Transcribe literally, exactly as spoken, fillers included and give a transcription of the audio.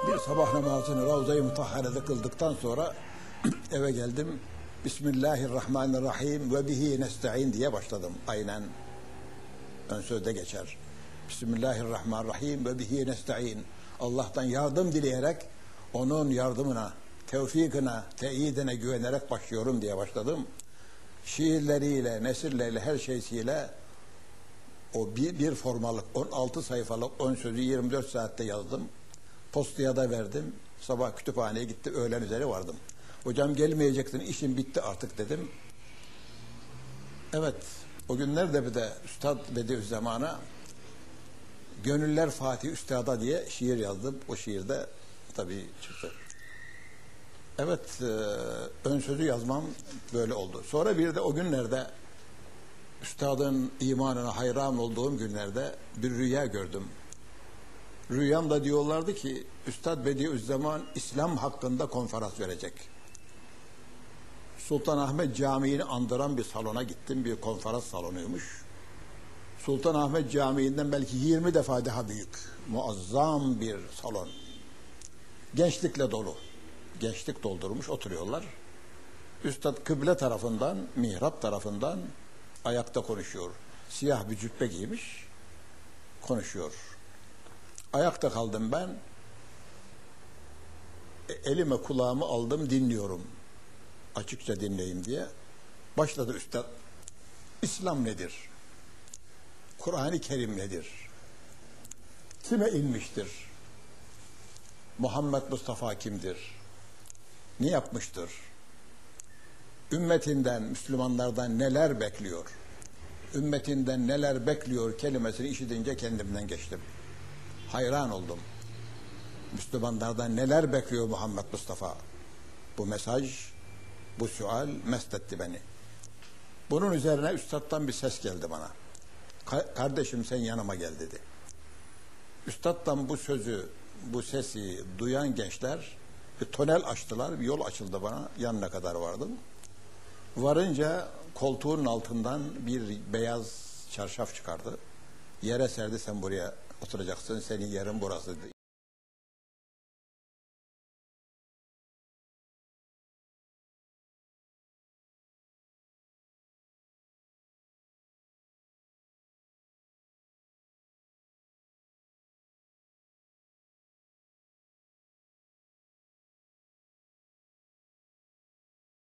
Bir sabah namazını Ravza-i Mutahhare'de kıldıktan sonra eve geldim. Bismillahirrahmanirrahim ve bihi nesta'in diye başladım. Aynen ön sözde geçer. Bismillahirrahmanirrahim ve bihi nesta'in. Allah'tan yardım dileyerek onun yardımına, tevfikine, teyidine güvenerek başlıyorum diye başladım. Şiirleriyle, nesirleriyle, her şeysiyle o bir, bir formalık on altı sayfalık ön sözü yirmi dört saatte yazdım. Postaya da verdim. Sabah kütüphaneye gitti, öğlen üzeri vardım. Hocam gelmeyeceksin, işim bitti artık dedim. Evet, o günlerde bir de Üstad Bediüzzaman'a Gönüller Fatih Üstad'a diye şiir yazdım. O şiirde tabii çıktı. Evet, e, ön sözü yazmam böyle oldu. Sonra bir de o günlerde Üstad'ın imanına hayran olduğum günlerde bir rüya gördüm. Rüyamda diyorlardı ki Üstad Bediüzzaman İslam hakkında konferans verecek. Sultanahmet Camii'ni andıran bir salona gittim. Bir konferans salonuymuş. Sultanahmet Camii'nden belki yirmi defa daha büyük. Muazzam bir salon. Gençlikle dolu. Gençlik doldurmuş, oturuyorlar. Üstad kıble tarafından, mihrap tarafından ayakta konuşuyor. Siyah bir cübbe giymiş, konuşuyor. Ayakta kaldım ben. Elime kulağımı aldım, dinliyorum. Açıkça dinleyeyim diye. Başladı Üstad. İslam nedir? Kur'an-ı Kerim nedir? Kime inmiştir? Muhammed Mustafa kimdir? Ne yapmıştır? Ümmetinden, Müslümanlardan neler bekliyor? Ümmetinden neler bekliyor kelimesini işitince kendimden geçtim. Hayran oldum. Müslümanlardan neler bekliyor Muhammed Mustafa? Bu mesaj, bu sual mest etti beni. Bunun üzerine Üstad'dan bir ses geldi bana. Ka- kardeşim sen yanıma gel dedi. Üstad'dan bu sözü, bu sesi duyan gençler bir tünel açtılar, bir yol açıldı bana. Yanına kadar vardım. Varınca koltuğun altından bir beyaz çarşaf çıkardı. Yere serdi, sen buraya oturacaksın, senin yerin burası